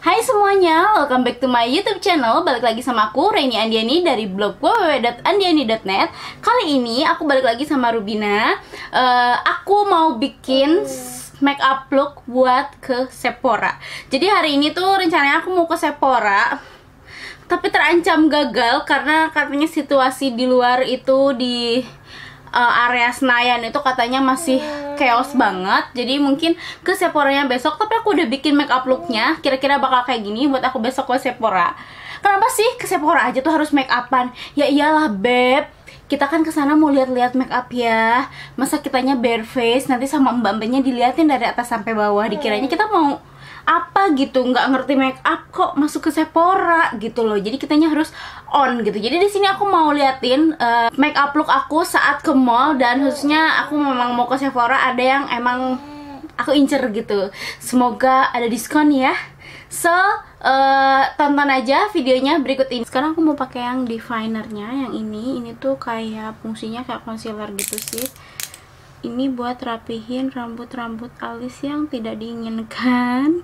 Hai semuanya, welcome back to my YouTube channel. Balik lagi sama aku, Reini Andiani dari blog www.andiani.net. Kali ini aku balik lagi sama Rubina. Aku mau bikin make up look buat ke Sephora. Jadi hari ini tuh rencananya aku mau ke Sephora, tapi terancam gagal karena katanya situasi di luar itu di area Senayan itu katanya masih chaos banget. Jadi mungkin ke Sephora-nya besok. Tapi aku udah bikin make up looknya, kira-kira bakal kayak gini buat aku besok ke Sephora. Kenapa sih ke Sephora aja tuh harus make upan? Ya iyalah beb, kita kan kesana mau lihat-lihat make up ya. Masa kitanya bare face, nanti sama mbak-mbaknya diliatin dari atas sampai bawah, dikiranya kita mau apa gitu, nggak ngerti make up kok masuk ke Sephora gitu loh. Jadi kitanya harus on gitu. Jadi di sini aku mau liatin make up look aku saat ke mall, dan khususnya aku memang mau ke Sephora ada yang emang aku incer gitu. Semoga ada diskon ya. So tonton aja videonya berikut ini. Sekarang aku mau pakai yang definernya, yang ini tuh kayak fungsinya kayak concealer gitu sih. Ini buat rapihin rambut-rambut alis yang tidak diinginkan.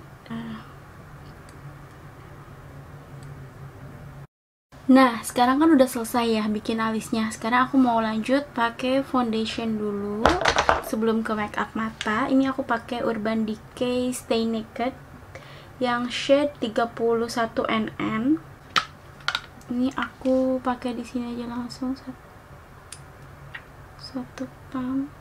Nah, sekarang kan udah selesai ya bikin alisnya. Sekarang aku mau lanjut pakai foundation dulu sebelum ke make up mata. Ini aku pakai Urban Decay Stay Naked yang shade 31 NN. Ini aku pakai di sini aja langsung satu pump.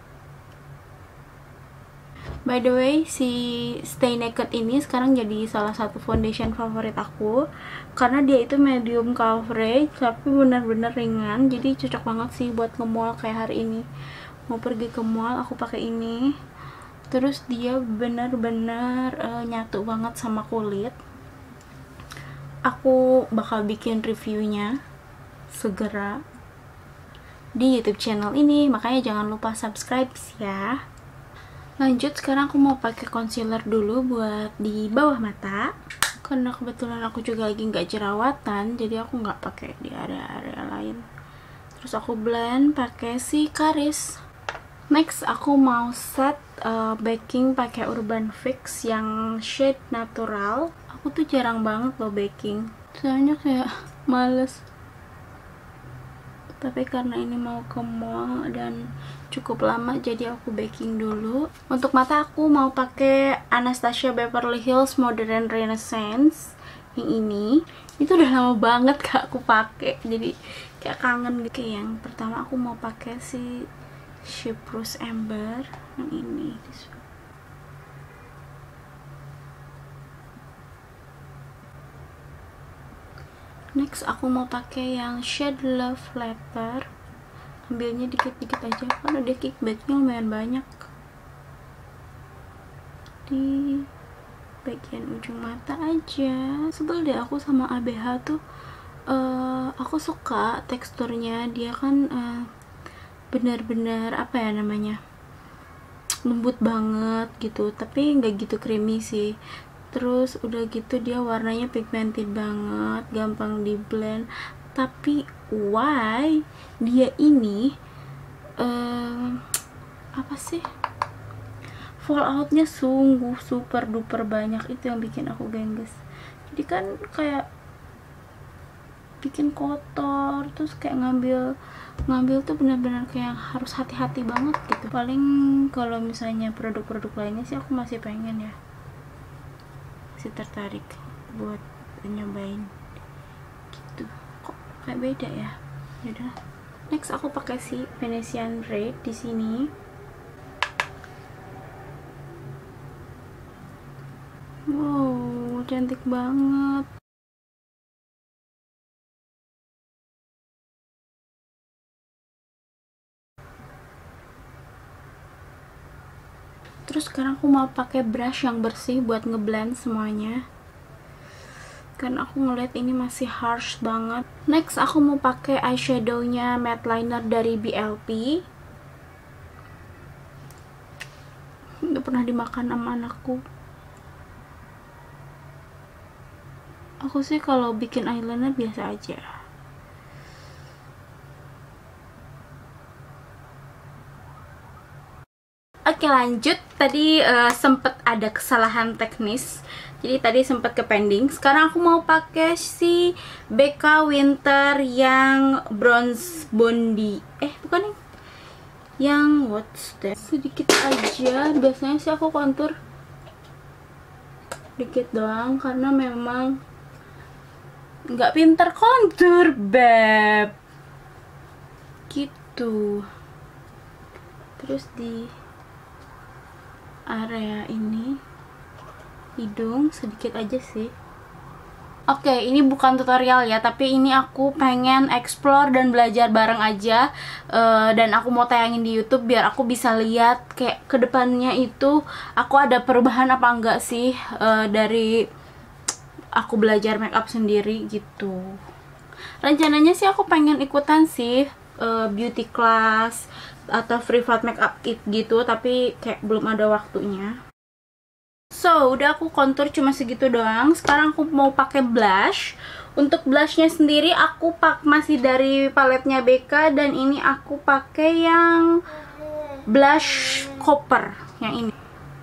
By the way, si Stay Naked ini sekarang jadi salah satu foundation favorit aku karena dia itu medium coverage tapi benar-benar ringan. Jadi cocok banget sih buat ke mall kayak hari ini. Mau pergi ke mall aku pakai ini. Terus dia benar-benar nyatu banget sama kulit. Aku bakal bikin reviewnya segera di YouTube channel ini, makanya jangan lupa subscribe ya. Lanjut, sekarang aku mau pakai concealer dulu buat di bawah mata karena kebetulan aku juga lagi nggak jerawatan, jadi aku nggak pakai di area-area lain. Terus aku blend pakai si Karis. Next aku mau set baking pakai Urban Fix yang shade natural. Aku tuh jarang banget loh baking, soalnya kayak males. Tapi karena ini mau ke mall dan cukup lama, jadi aku baking dulu. Untuk mata aku mau pakai Anastasia Beverly Hills Modern Renaissance yang ini. Itu udah lama banget kak aku pakai, jadi kayak kangen gitu. Yang pertama aku mau pakai si Cyprus Amber yang ini. Next aku mau pakai yang shade Love Letter. Ambilnya dikit-dikit aja karena dia kickbacknya lumayan banyak di bagian ujung mata aja. Sebel deh aku sama ABH tuh. Aku suka teksturnya, dia kan benar-benar apa ya namanya, lembut banget gitu, tapi nggak gitu creamy sih. Terus udah gitu dia warnanya pigmented banget, gampang di blend. Tapi why dia ini apa sih, falloutnya sungguh super duper banyak. Itu yang bikin aku gengges. Jadi kan kayak bikin kotor, terus kayak ngambil tuh benar-benar kayak harus hati-hati banget gitu. Paling kalau misalnya produk-produk lainnya sih aku masih pengen ya, masih tertarik buat nyobain gitu. Kok kayak beda ya? Yaudah. Next aku pakai si Venetian Red di sini. Wow, cantik banget. Terus sekarang aku mau pakai brush yang bersih buat ngeblend semuanya, karena aku ngeliat ini masih harsh banget. Next aku mau pakai eyeshadownya matte liner dari BLP. Nggak pernah dimakan sama anakku. Aku sih kalau bikin eyeliner biasa aja. Oke lanjut, tadi sempet ada kesalahan teknis Jadi tadi sempat ke pending. Sekarang aku mau pakai si BK Winter yang bronze bondi. Bukan nih. Yang what's that? Sedikit aja. Biasanya sih aku kontur dikit doang karena memang nggak pinter kontur, beb. Gitu. Terus di area ini hidung sedikit aja sih. Oke, ini bukan tutorial ya, tapi ini aku pengen explore dan belajar bareng aja. Dan aku mau tayangin di YouTube biar aku bisa lihat kayak kedepannya itu aku ada perubahan apa enggak sih dari aku belajar makeup sendiri gitu. Rencananya sih aku pengen ikutan sih beauty class atau free flat makeup kit gitu, tapi kayak belum ada waktunya. So, udah aku kontur cuma segitu doang. Sekarang aku mau pakai blush. Untuk blushnya sendiri aku masih dari paletnya BK, dan ini aku pakai yang blush copper yang ini.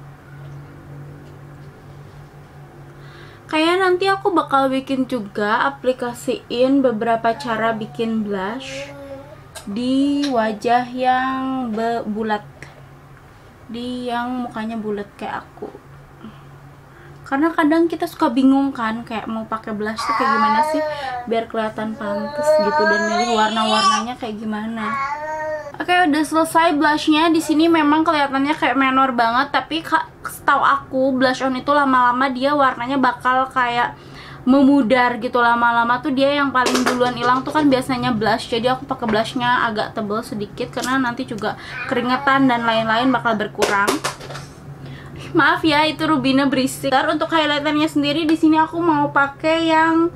Kayak nanti aku bakal bikin juga aplikasiin beberapa cara bikin blush di wajah yang bulat, di yang mukanya bulat kayak aku. Karena kadang kita suka bingung kan, kayak mau pakai blush tuh kayak gimana sih biar kelihatan pantas gitu, dan milih warna-warnanya kayak gimana. Oke, udah selesai blushnya. Di sini memang kelihatannya kayak menor banget, tapi setahu aku blush on itu lama-lama dia warnanya bakal kayak memudar gitu. Lama-lama tuh dia yang paling duluan hilang tuh kan biasanya blush. Jadi aku pakai blushnya agak tebal sedikit karena nanti juga keringetan dan lain-lain bakal berkurang. Maaf ya, itu Rubina berisik. Untuk highlighternya sendiri di sini aku mau pakai yang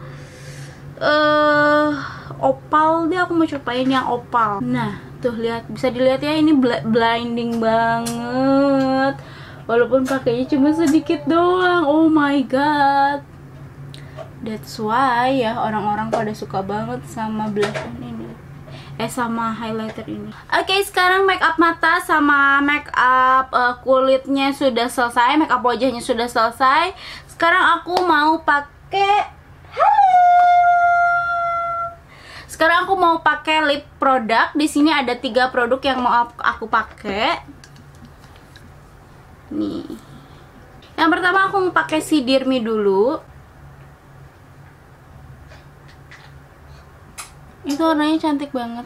opal deh. Aku mau cobain yang opal. Nah, tuh lihat, bisa dilihat ya, ini blinding banget. Walaupun pakainya cuma sedikit doang. Oh my god. That's why ya orang-orang pada suka banget sama blush ini. Sama highlighter ini. Oke, sekarang make up mata sama make up kulitnya sudah selesai, make up wajahnya sudah selesai. Sekarang aku mau pakai Sekarang aku mau pakai lip produk. Di sini ada 3 produk yang mau aku pakai. Nih. Yang pertama aku mau pakai si Dear Me dulu. Itu warnanya cantik banget.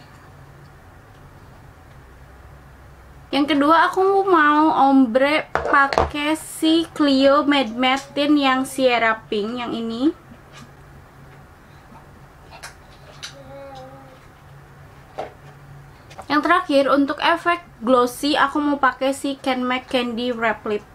Yang kedua aku mau ombre pakai si Clio Matte Tint yang Sierra Pink yang ini. Yang terakhir untuk efek glossy aku mau pakai si Can Make Candy Wrap Lip.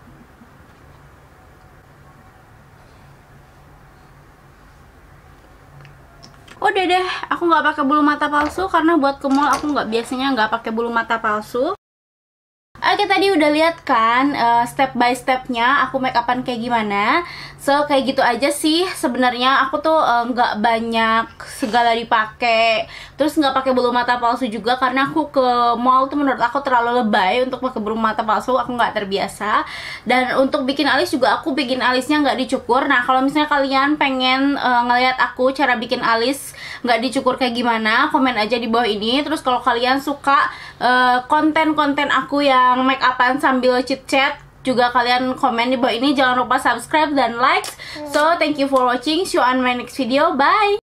Udah deh, aku nggak pakai bulu mata palsu karena buat ke mall aku biasanya nggak pakai bulu mata palsu. Oke, tadi udah lihat kan step by stepnya aku make upan kayak gimana. So kayak gitu aja sih sebenarnya. Aku tuh nggak banyak segala dipakai. Terus nggak pakai bulu mata palsu juga karena aku ke mall tuh menurut aku terlalu lebay untuk pakai bulu mata palsu. Aku nggak terbiasa. Dan untuk bikin alis juga aku bikin alisnya nggak dicukur. Nah kalau misalnya kalian pengen ngeliat aku cara bikin alis nggak dicukur kayak gimana, komen aja di bawah ini. Terus kalau kalian suka konten-konten aku yang make upan sambil chit chat juga, kalian komen di bawah ini. Jangan lupa subscribe dan like. So thank you for watching, see you on my next video, bye.